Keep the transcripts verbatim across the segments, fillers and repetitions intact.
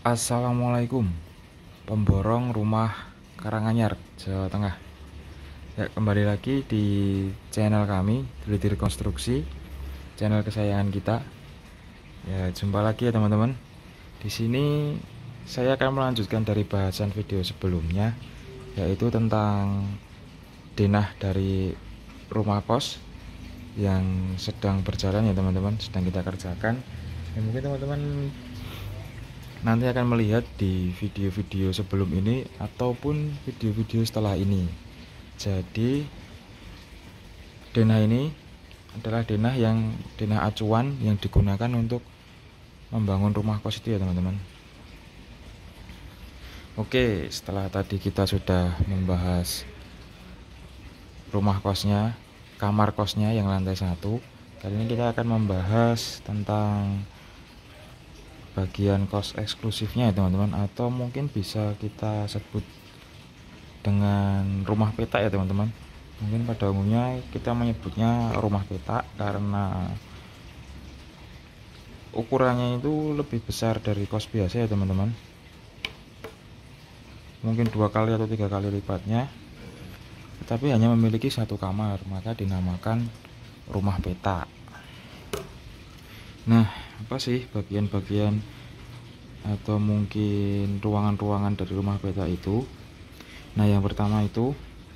Assalamualaikum, pemborong rumah Karanganyar, Jawa Tengah. Ya, kembali lagi di channel kami, Teliti Rekonstruksi, channel kesayangan kita. Ya, jumpa lagi ya teman-teman. Di sini saya akan melanjutkan dari bahasan video sebelumnya, yaitu tentang denah dari rumah kos yang sedang berjalan ya teman-teman, sedang kita kerjakan. Ya, mungkin teman-teman nanti akan melihat di video-video sebelum ini ataupun video-video setelah ini. Jadi denah ini adalah denah yang denah acuan yang digunakan untuk membangun rumah kos itu ya teman-teman. Oke, setelah tadi kita sudah membahas rumah kosnya, kamar kosnya yang lantai satu, kali ini kita akan membahas tentang bagian kos eksklusifnya ya teman-teman, atau mungkin bisa kita sebut dengan rumah petak ya teman-teman. Mungkin pada umumnya kita menyebutnya rumah petak karena ukurannya itu lebih besar dari kos biasa ya teman-teman, mungkin dua kali atau tiga kali lipatnya, tetapi hanya memiliki satu kamar, maka dinamakan rumah petak. Nah, apa sih bagian-bagian atau mungkin ruangan-ruangan dari rumah petak itu? Nah, yang pertama itu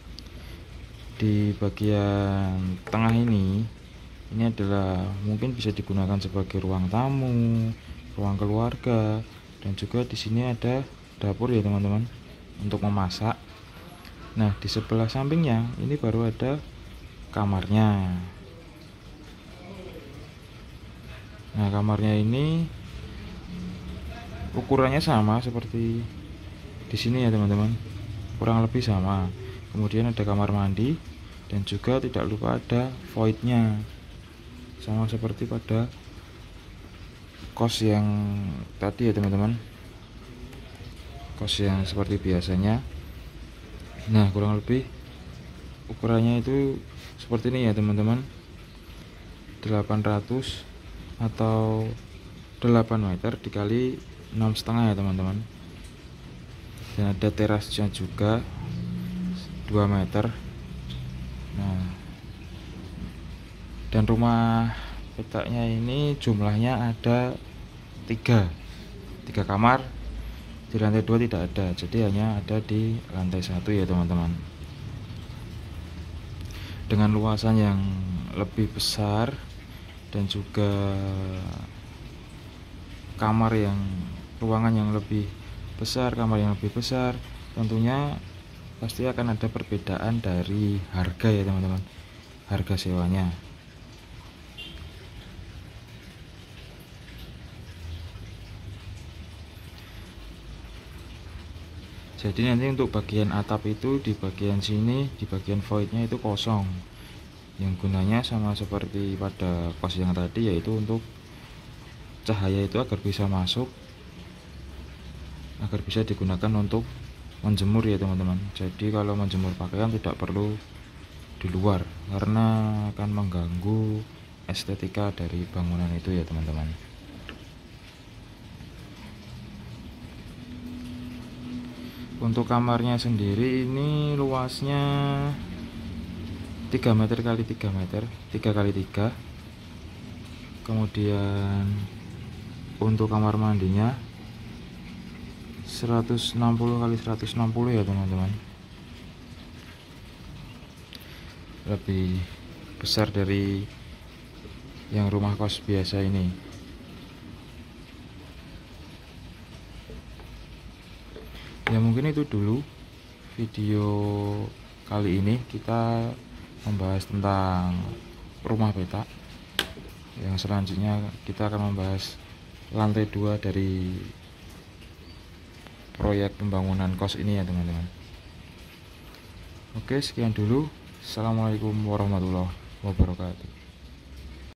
di bagian tengah ini, ini adalah mungkin bisa digunakan sebagai ruang tamu, ruang keluarga, dan juga di sini ada dapur ya teman-teman untuk memasak. Nah, di sebelah sampingnya ini baru ada kamarnya. Nah, kamarnya ini ukurannya sama seperti di sini ya teman-teman, kurang lebih sama. Kemudian ada kamar mandi dan juga tidak lupa ada voidnya, sama seperti pada kos yang tadi ya teman-teman, kos yang seperti biasanya. Nah, kurang lebih ukurannya itu seperti ini ya teman-teman, delapan ratus atau delapan meter dikali enam setengah ya teman-teman, dan ada terasnya juga dua meter. Nah, dan rumah petaknya ini jumlahnya ada tiga tiga kamar. Di lantai dua tidak ada, jadi hanya ada di lantai satu ya teman-teman, dengan luasan yang lebih besar dan juga kamar yang ruangan yang lebih besar, kamar yang lebih besar. Tentunya pasti akan ada perbedaan dari harga ya teman-teman, harga sewanya. Jadi nanti untuk bagian atap itu di bagian sini, di bagian voidnya itu kosong, yang gunanya sama seperti pada kos yang tadi, yaitu untuk cahaya itu agar bisa masuk, agar bisa digunakan untuk menjemur ya teman-teman. Jadi kalau menjemur pakaian tidak perlu di luar karena akan mengganggu estetika dari bangunan itu ya teman-teman. Untuk kamarnya sendiri ini luasnya tiga meter kali tiga meter, tiga kali tiga. Kemudian untuk kamar mandinya seratus enam puluh kali seratus enam puluh ya teman-teman, lebih besar dari yang rumah kos biasa ini. Ya, mungkin itu dulu video kali ini, kita membahas tentang rumah petak. Yang selanjutnya kita akan membahas lantai dua dari proyek pembangunan kos ini ya teman-teman. Oke, sekian dulu. Assalamualaikum warahmatullahi wabarakatuh.